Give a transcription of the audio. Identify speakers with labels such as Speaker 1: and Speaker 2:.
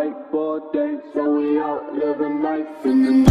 Speaker 1: wakeboard days, so we out living life in the night.